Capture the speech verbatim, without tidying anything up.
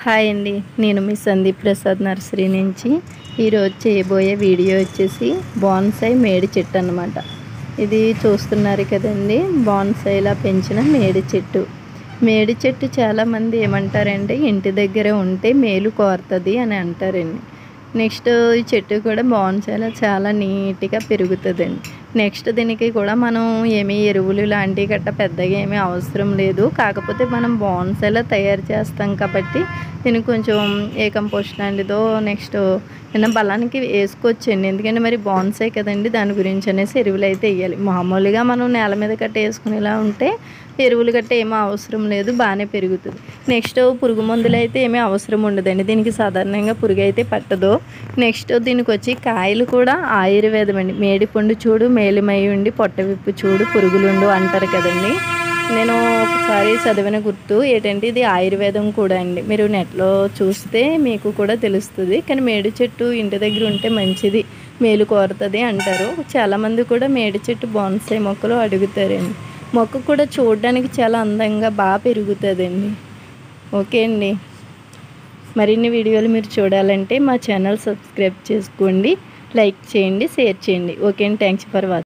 Hi అండి, నేను మీ Sandeep Prasad nursery నుంచి ఈరోజు చేయబోయే వీడియో వచ్చేసి బాన్సాయి మేడి చెట్టు అన్నమాట. ఇది చూస్తున్నారు కదండి, బాన్సాయిలా పెంచిన మేడి చెట్టు. మేడి చెట్టు చాలామంది ఏమంటారంటే ఇంటి దగ్గర ఉంటే మేలు కోరుతుంది అని అంటారండి. నెక్స్ట్ ఈ చెట్టు కూడా బాన్సాయిలా చాలా నీట్గా పెరుగుతుందండి. నెక్స్ట్ దీనికి కూడా మనం ఏమీ ఎరువులు లాంటివి గట్ట పెద్దగా ఏమీ అవసరం లేదు. కాకపోతే మనం బాన్సాయిలా తయారు చేస్తాం కాబట్టి దీనికి కొంచెం ఏ కంపోస్ట్ లాంటిదో నెక్స్ట్ ఏమైనా బలానికి వేసుకోవచ్చండి. ఎందుకంటే మరి బాన్సాయి కదండి, దాని గురించి అనేసి ఎరువులు అయితే వేయాలి. మామూలుగా మనం నేల మీద కట్ట వేసుకునేలా ఉంటే ఎరువులు గట్ట ఏమీ అవసరం లేదు, బాగానే పెరుగుతుంది. నెక్స్ట్ పురుగు మందులు అయితే ఏమీ అవసరం ఉండదండి, దీనికి సాధారణంగా పురుగు అయితే పట్టదు. నెక్స్ట్ దీనికి వచ్చి కాయలు కూడా ఆయుర్వేదం అండి. మేడి పండు చూడు మేలిమై ఉండి పొట్ట విప్పు చూడు పురుగులుండు అంటారు కదండి. నేను ఒకసారి చదివిన గుర్తు ఏంటంటే ఇది ఆయుర్వేదం కూడా అండి. మీరు నెట్లో చూస్తే మీకు కూడా తెలుస్తుంది. కానీ మేడి చెట్టు ఇంటి దగ్గర ఉంటే మంచిది, మేలు కోరుతుంది అంటారు. చాలామంది కూడా మేడి చెట్టు బాన్సాయి మొక్కలు అడుగుతారండి. మొక్క కూడా చూడడానికి చాలా అందంగా బాగా పెరుగుతుందండి. ఓకే అండి, మరిన్ని వీడియోలు మీరు చూడాలంటే మా ఛానల్ సబ్స్క్రైబ్ చేసుకోండి, లైక్ చేయండి, షేర్ చేయండి. ఓకే అండి, థ్యాంక్స్ ఫర్ వాచింగ్.